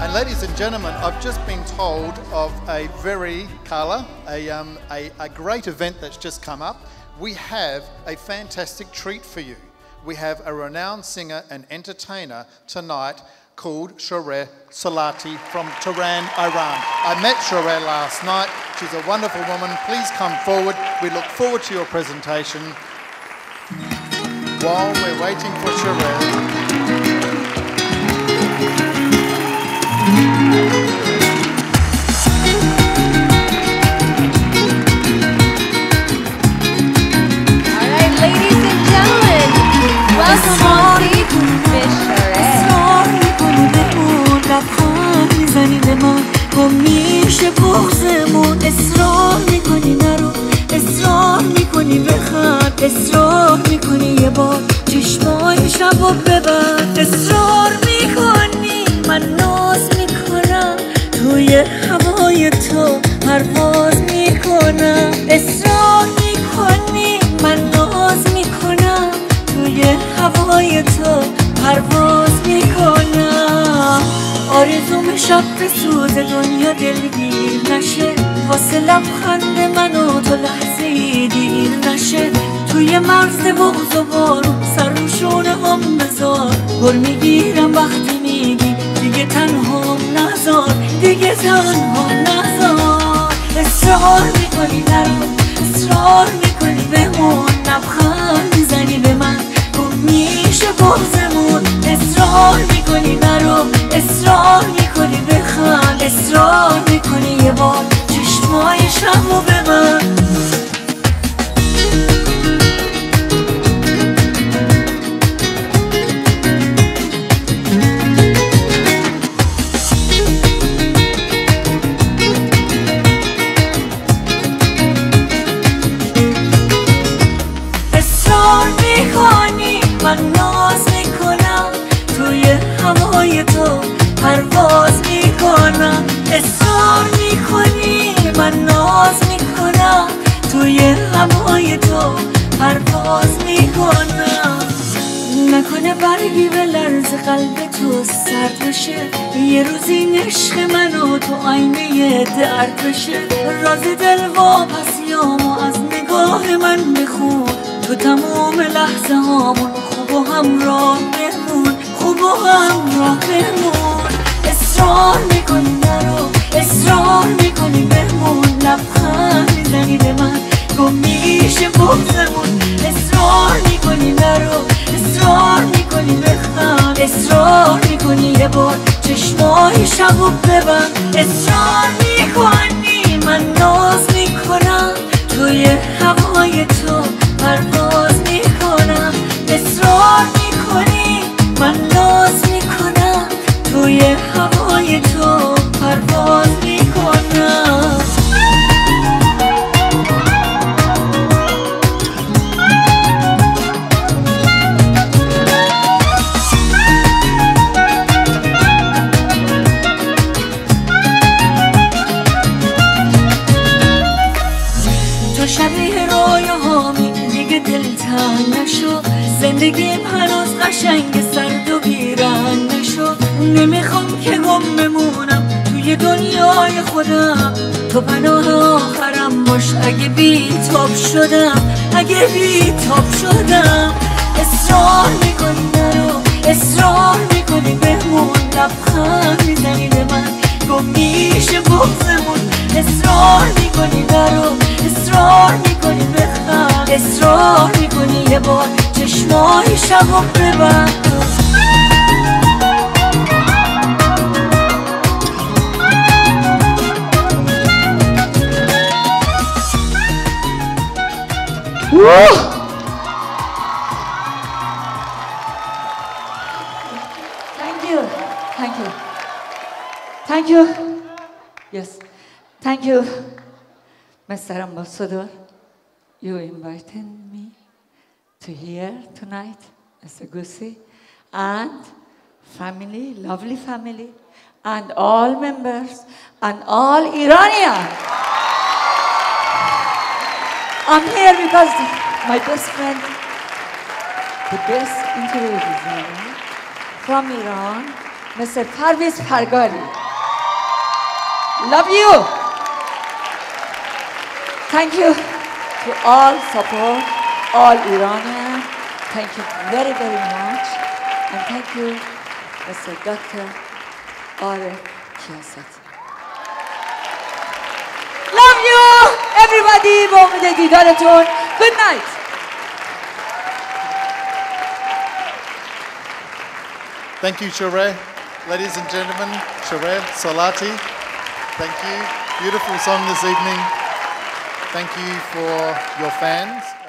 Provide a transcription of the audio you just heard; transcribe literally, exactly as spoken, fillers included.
And ladies and gentlemen, I've just been told of a very, Carla, a, um, a, a great event that's just come up. We have a fantastic treat for you. We have a renowned singer and entertainer tonight called Shoreh Salati from Tehran, Iran. I met Shoreh last night. She's a wonderful woman. Please come forward. We look forward to your presentation. While we're waiting for Shoreh, میشه بغضمون اصرار میکنی نرو اصرار میکنی بخند اصرار میکنی یه بار چشمای شبو ببند اصرار میکنی من ناز میکنم توی هوای تو پرواز میکنم اصرار میکنی من ناز میکنم توی هوای تو پرواز میکنم آرزوم شب به سوز دنیا دلگیر نشه واسه لبخند من و تو لحظه ای دیر نشه توی مرز بغض و بارون سر رو شونه هم بذار گر میگیرم وقتی میگی دیگه تنها نذار دیگه تنها نذار اصرار میکنی نرو اصرار میکنی بمون لبخند میزنی به من گم میشه بغضمون اصرار میکنی نرو اصرار میکنی بخند اصرار میکنی یه بار چشمای شبو ببند اصرار میکنی من ناز میکنم توی هوای تو پرواز میکنم اصرار میکنی من ناز میکنم توی هوای تو پرواز میکنم نکنه برگی به لرز قلب تو سرد بشه یه روزی این عشق منو تو آینه درد بشه راز دل واپسیامو از نگاه من بخون تو تمام لحظه هامون خوب و همراه بمون خوب و همراه بمون اصرار میکنی نرو اصرار میکنی بمون لبخند میزنی به من گم میشه بغضمون اصرار میکنی نرو اصرار میکنی بخند اصرار میکنی یه بار چشمای شبو ببند اصرار میکنی من ناز میکنم توی هوای تو پرواز میکنم اصرار میکنی من ناز میکنم توی هوای تو پرواز میکنم تو شبیه رویاهامی دیگه دلتنگ نشو زندگیم هنوز قشنگ سرد و بیرنگ نشو نمیخوام که گم بمونم توی دنیای خودم تو پناه آخرم باش اگه بی‌تاب شدم اگه بی‌تاب شدم اصرار میکنی نرو اصرار میکنی بمون لبخند میزنی به من گم میشه بغضمون اصرار میکنی نرو اصرار میکنی بخند اصرار میکنی یه بار چشمای شبو ببند Thank you, thank you, thank you. Yes, thank you, Mister Ambassador. You invited me to here tonight, Mister Gussi, and family, lovely family, and all members, and all Iranian. I'm here because my best friend, the best interview designer from Iran, مثل پرویز پرگاری. Love you. Thank you to all support, all Iranians. Thank you very, very much. And thank you, Mister Doctor Arif Kiyasati. Love you, everybody. با امید دیدارتون. Good night. Thank you, Sheree. Ladies and gentlemen, Sheree Solati. Thank you. Beautiful song this evening. Thank you for your fans.